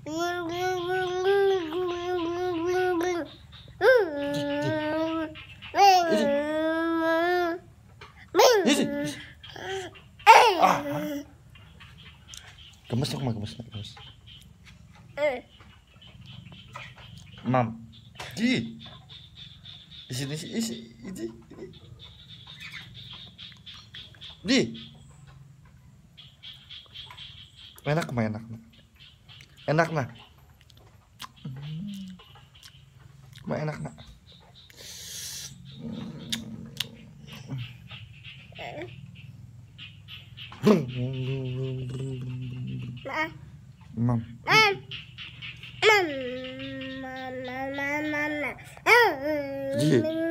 Gemes dong, gemes. Mam. Di sini ini. Di. Enak mah enak. Enak nah. Mah enak nak. Mam. Di.